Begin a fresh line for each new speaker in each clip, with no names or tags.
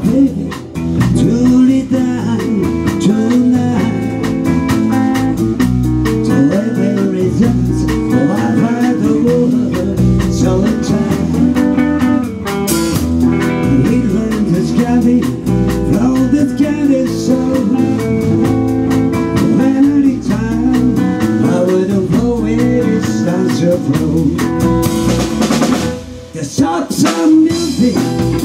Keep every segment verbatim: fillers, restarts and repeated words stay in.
baby, truly down tonight. So every reasons why I find the world so tight. We learned this candy from this candy soul. Any time I would have always starts to flow. The stops of music.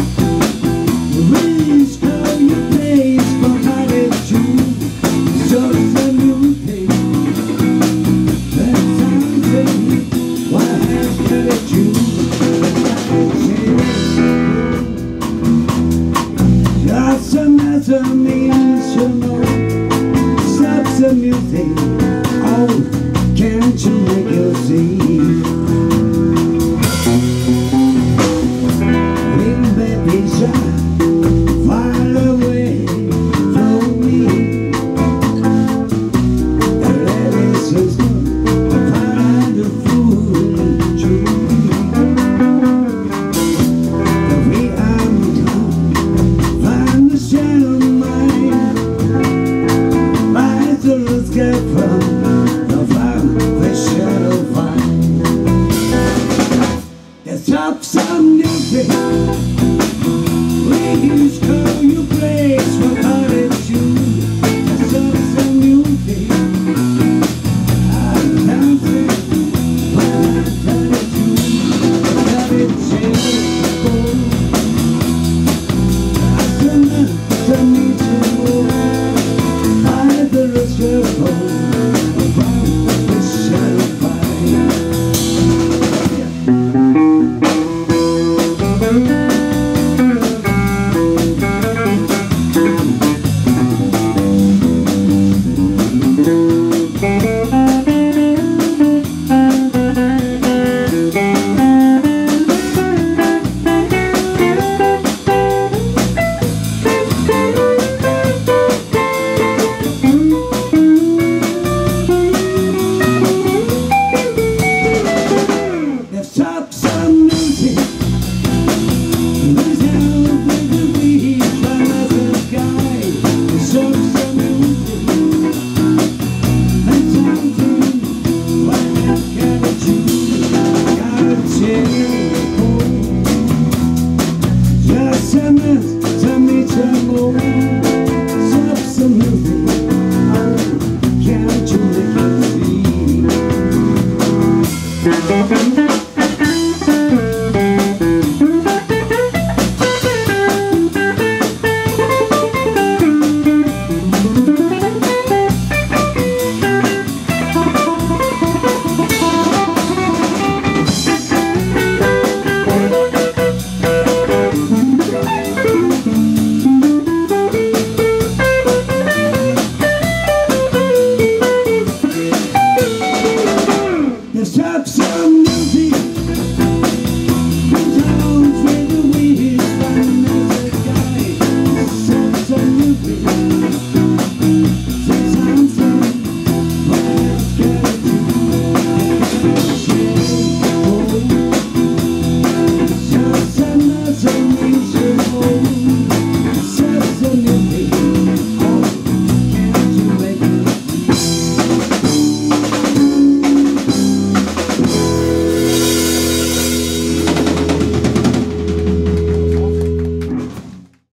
Please call your place for hiding too. So the music that sounds in what has got it you. Just another means you know. Stops the music. Oh, can't you make it see? Baby, shine far away from me. The ladies is good, find a fool to me. The way I'm gone, find the shadow of mine. My souls get from the fire, the shadow find. The tops of music. Please call your place for hiding too. The songs of music. I'm dancing when I got it too. I got it too. That's enough to me to move. Hide the rest of about the shadow fire. Just a minute to meet your moon. Stops the music. Oh, can't you make it see? The stops